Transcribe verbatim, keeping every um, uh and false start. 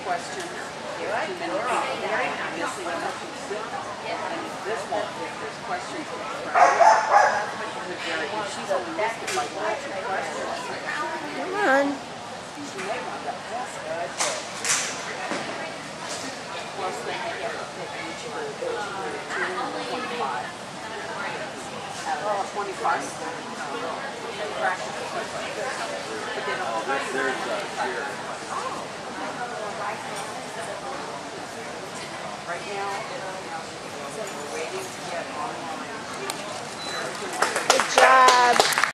questions. Too many people missing them. And this one, if there's questions, she's only missed it by one or two questions. Come on. She may wind up passing. Plus, they have to pick each of the two and twenty-five. Oh, twenty-five. Practical questions. But they don't already. There's a here. Right now, we're waiting to get online. Good job.